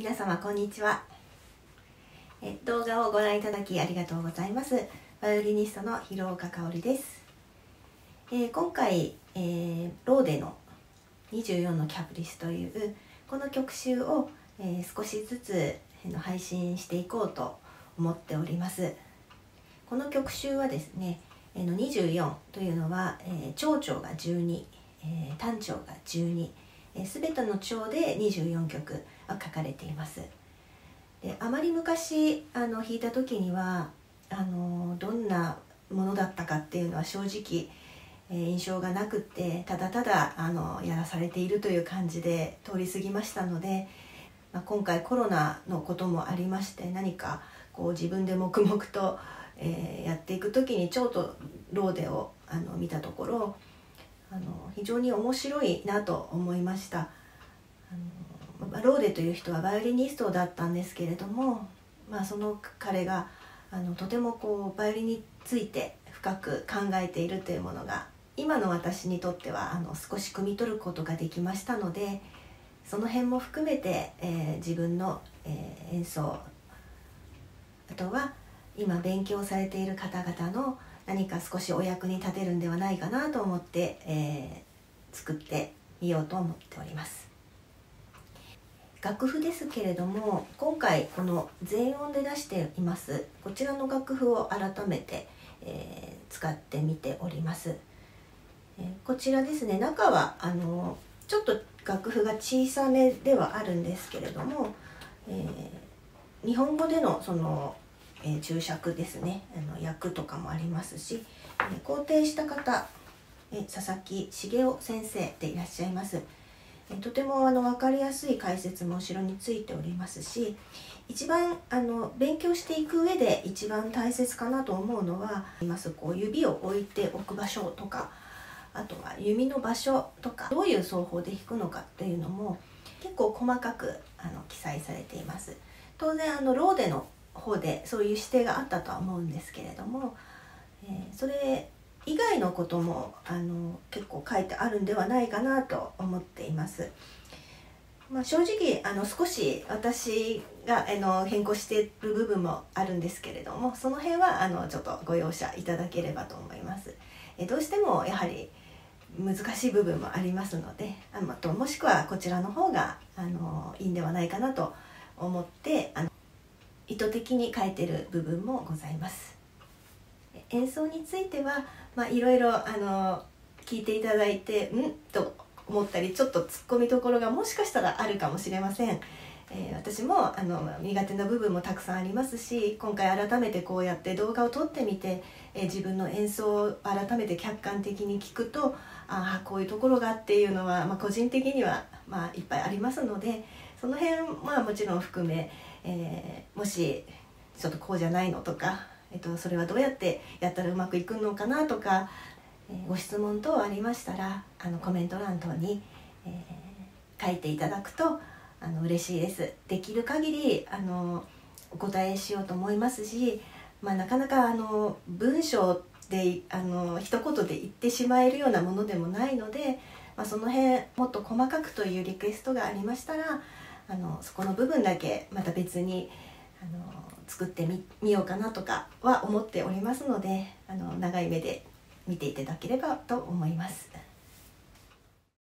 皆様こんにちは。動画をご覧いただきありがとうございます。バイオリニストの広岡香織です。今回、ローデの24のキャプリスというこの曲集を、少しずつ配信していこうと思っております。この曲集はですね、24というのは、長調が12、短調が12、すべての調で24曲は書かれています。であまり昔弾いた時にはどんなものだったかっていうのは正直、印象がなくってただただやらされているという感じで通り過ぎましたので、今回コロナのこともありまして何かこう自分で黙々と、やっていく時にちょうどローデを見たところ非常に面白いなと思いました。ローデという人はバイオリニストだったんですけれども、その彼がとてもこうバイオリンについて深く考えているというものが今の私にとっては少し汲み取ることができましたので、その辺も含めて、自分の、演奏、あとは今勉強されている方々の何か少しお役に立てるんではないかなと思って、作ってみようと思っております。楽譜ですけれども、今回この全音で出していますこちらの楽譜を改めて、使ってみております。こちらですね、中はちょっと楽譜が小さめではあるんですけれども、日本語でのその注釈ですね、訳とかもありますし、肯定した方、佐々木茂雄先生でいらっしゃいます。とても分かりやすい解説も後ろについておりますし、一番勉強していく上で一番大切かなと思うのはこう指を置いておく場所とか、あとは弓の場所とか、どういう奏法で弾くのかっていうのも結構細かく記載されています。当然ローデの方でそういう指定があったとは思うんですけれども、それ以外のことも結構書いてあるんではないかなと思っています。正直少し私が変更している部分もあるんですけれども、その辺はちょっとご容赦いただければと思います。どうしてもやはり難しい部分もありますので、もしくはこちらの方がいいんではないかなと思って意図的に書いている部分もございます。演奏についてはいろいろ聞いていただいてと思ったり、ちょっとツッコミどころがもしかしたらあるかもしれません。私も苦手な部分もたくさんありますし、今回改めてこうやって動画を撮ってみて、自分の演奏を改めて客観的に聞くと、こういうところがっていうのは、個人的にはいっぱいありますので、その辺はもちろん含め、もしちょっとこうじゃないのとか、それはどうやってやったらうまくいくのかなとか、ご質問等ありましたらコメント欄等に、書いていただくと嬉しいです。できる限りお答えしようと思いますし、なかなか文章で一言で言ってしまえるようなものでもないので、その辺もっと細かくというリクエストがありましたらそこの部分だけまた別に作ってみようかなとかは思っておりますので、長い目で見ていただければと思います。